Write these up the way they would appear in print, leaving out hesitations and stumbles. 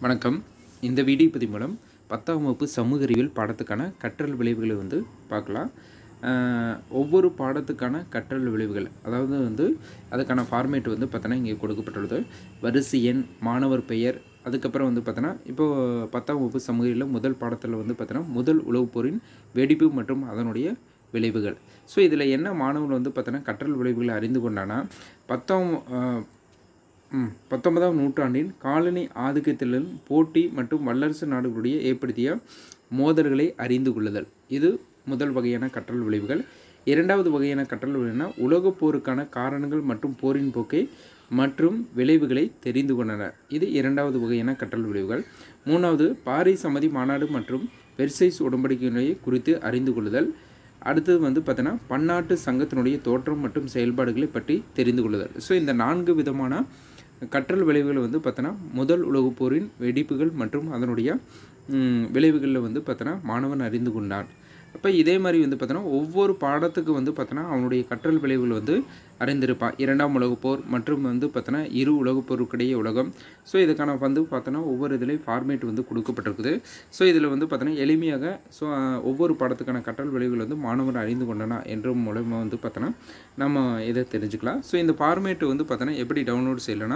வணக்கம். இந்த வீடியோ பதிவு மூலம் 10ஆம் வகுப்பு சமூக அறிவியல் பாடத்துக்கான கற்றல் விளைவுகளை பார்க்கலாம். ஒவ்வொரு பாடத்துக்கான கற்றல் விளைவுகள், அதாவது அதுக்கான ஃபார்மேட் பார்த்தோன்னா இங்கே கொடுக்கப்பட்டுள்ளது. வரிசை எண், மாணவர் பெயர், அதுக்கப்புறம் பார்த்தோன்னா இப்போது 10ஆம் வகுப்பு சமூக அறிவியலில் முதல் பாடத்தில் பார்த்தோன்னா முதல் உலகப் போரின் வெடிப்பு மற்றும் அதனுடைய விளைவுகள். ஸோ இதில் என்ன மாணவர்கள் பார்த்தோன்னா கற்றல் விளைவுகளை அறிந்து கொண்டானா 19ஆம் நூற்றாண்டின் காலனி ஆதிக்கத்திலும் போட்டி மற்றும் வல்லரசு நாடுகளுடைய ஏற்படுத்திய மோதல்களை அறிந்து கொள்ளுதல். இது முதல் வகையான கற்றல் விளைவுகள். இரண்டாவது வகையான கற்றல் விளைவுனா உலகப் போருக்கான காரணங்கள் மற்றும் போரின் போக்கை மற்றும் விளைவுகளை தெரிந்து கொண்டனர். இது இரண்டாவது வகையான கற்றல் விளைவுகள். மூணாவது பாரிஸ் அமைதி மாநாடு மற்றும் வெர்சைஸ் உடன்படிக்கை குறித்து அறிந்து கொள்ளுதல். அடுத்தது பார்த்தோன்னா பன்னாட்டு சங்கத்தினுடைய தோற்றம் மற்றும் செயல்பாடுகளை பற்றி தெரிந்து கொள்ளுதல். ஸோ இந்த 4 விதமான கற்றல் விளைவுகள் பார்த்தோன்னா முதல் உலகப் போரின் வெடிப்புகள் மற்றும் அதனுடைய விளைவுகளில் பார்த்தோன்னா மாணவன் அறிந்து கொண்டான். அப்போ இதே மாதிரி பார்த்தோன்னா ஒவ்வொரு பாடத்துக்கு பார்த்தோன்னா அவனுடைய கற்றல் விளைவுகள் அறிந்திருப்பான். 2ஆம் உலகப் போர் மற்றும் பார்த்தோன்னா இரு உலகப் போருக்கிடையே உலகம். ஸோ இதுக்கான பார்த்தோன்னா ஒவ்வொரு இதுலேயும் ஃபார்மேட் கொடுக்கப்பட்டிருக்குது. ஸோ இதில் பார்த்தோன்னா எளிமையாக ஒவ்வொரு பாடத்துக்கான கற்றல் விளைவுகள் மாணவன் அறிந்து கொண்டனா என்ற மூலமாக பார்த்தோன்னா நம்ம இதை தெரிஞ்சுக்கலாம். ஸோ இந்த ஃபார்மேட் பார்த்தோன்னா எப்படி டவுன்லோட் செய்யலைன்னா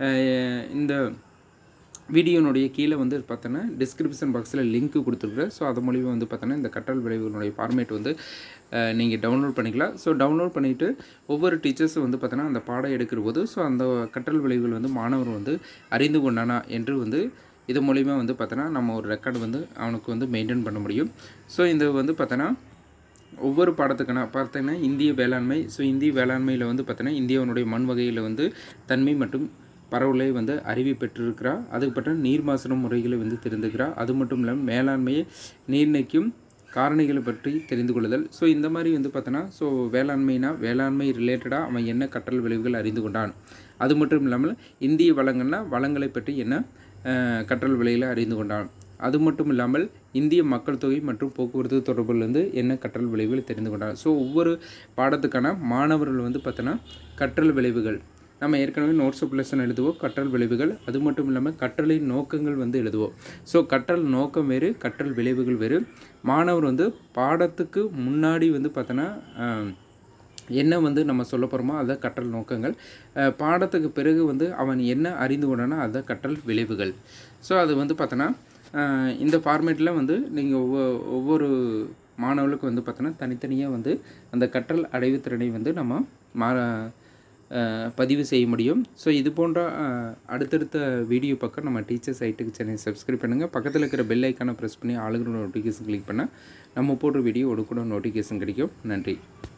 இந்த வீடியோனுடைய கீழே பார்த்தோன்னா டிஸ்கிரிப்ஷன் பாக்ஸில் லிங்க் கொடுத்துருக்குறேன். ஸோ அது மூலிமா பார்த்தோன்னா இந்த கற்றல் விளைவுகளுடைய ஃபார்மேட் நீங்கள் டவுன்லோட் பண்ணிக்கலாம். ஸோ டவுன்லோட் பண்ணிவிட்டு ஒவ்வொரு டீச்சர்ஸும் பார்த்தோன்னா அந்த பாடம் எடுக்கிற போது அந்த கற்றல் விளைவுகள் மாணவர் அறிந்து கொண்டானா என்று இது மூலிமா பார்த்தோன்னா நம்ம ஒரு ரெக்கார்டு அவனுக்கு மெயின்டைன் பண்ண முடியும். ஸோ இந்த பார்த்தோன்னா ஒவ்வொரு பாடத்துக்கான பார்த்தீங்கன்னா இந்திய வேளாண்மை. ஸோ இந்திய வேளாண்மையில் பார்த்தோன்னா இந்தியாவினுடைய மண் வகையில் தன்மை மற்றும் பரவலை அறிவி பெற்றிருக்கிறா. அதுக்கப்புறம் நீர் பாசன முறைகளை தெரிந்துக்கிறார். அது மட்டும் இல்லாமல் மேலாண்மையை நிர்ணயிக்கும் காரணிகளை பற்றி தெரிந்து கொள்ளுதல். ஸோ இந்த மாதிரி பார்த்தோன்னா வேளாண்மை ரிலேட்டடாக அவன் என்ன கற்றல் விளைவுகள் அறிந்து கொண்டான். அது மட்டும் இல்லாமல் இந்திய வளங்களை பற்றி என்ன கற்றல் விளைவுகளை அறிந்து கொண்டான். அது மட்டும் இல்லாமல் இந்திய மக்கள் தொகை மற்றும் போக்குவரத்து தொடர்புலேருந்து என்ன கற்றல் விளைவுகள் தெரிந்து கொண்டான். ஸோ ஒவ்வொரு பாடத்துக்கான மாணவர்கள் பார்த்தோன்னா கற்றல் விளைவுகள் நம்ம ஏற்கனவே நோட்ஸ் ஆஃப் லெசன் எழுதுவோம். கற்றல் விளைவுகள் அது மட்டும் இல்லாமல் கற்றலின் நோக்கங்கள் எழுதுவோம். ஸோ கற்றல் நோக்கம் வேறு, கற்றல் விளைவுகள் வேறு. மாணவர் பாடத்துக்கு முன்னாடி பார்த்தோன்னா என்ன நம்ம சொல்ல போகிறோமோ அதுதான் கற்றல் நோக்கங்கள். பாடத்துக்கு பிறகு அவன் என்ன அறிந்து கொண்டானா அதுதான் கற்றல் விளைவுகள். ஸோ அது பார்த்தோன்னா இந்த ஃபார்மேட்டில் நீங்கள் ஒவ்வொரு மாணவர்களுக்கு பார்த்தோன்னா தனித்தனியாக அந்த கற்றல் அடைவுத்திறனை நம்ம பதிவு செய்ய முடியும். ஸோ இது போன்ற அடுத்தடுத்த வீடியோ பக்கம் நம்ம டீச்சர் சைட்டுக்கு சேனல் சப்ஸ்கிரைப் பண்ணுங்கள். பக்கத்தில் இருக்கிற பெல் ஐக்கானை ப்ரெஸ் பண்ணி ஆளுங்கிற நோட்டிஃபிகேஷன் கிளிக் பண்ணால் நம்ம போடுற வீடியோ உடனுக்குடன் நோட்டிஃபிகேஷன் கிடைக்கும். நன்றி.